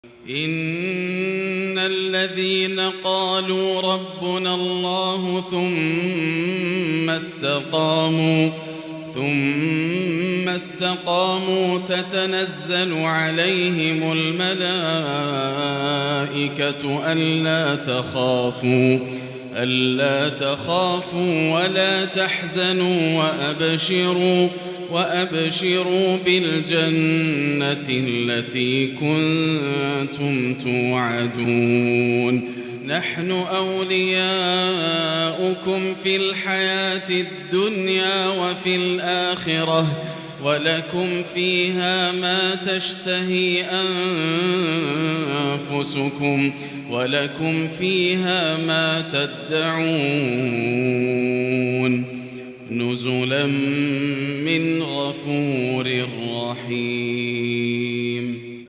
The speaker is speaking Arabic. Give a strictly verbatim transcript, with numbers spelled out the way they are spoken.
إن الذين قالوا ربنا الله ثم استقاموا ثم استقاموا تتنزل عليهم الملائكة ألا تخافوا ألا تخافوا ولا تحزنوا وأبشروا وأبشروا بالجنة التي كنتم توعدون نحن أولياؤكم في الحياة الدنيا وفي الآخرة ولكم فيها ما تشتهي أنفسكم ولكم فيها ما تدعون نزلا من غفور رحيم.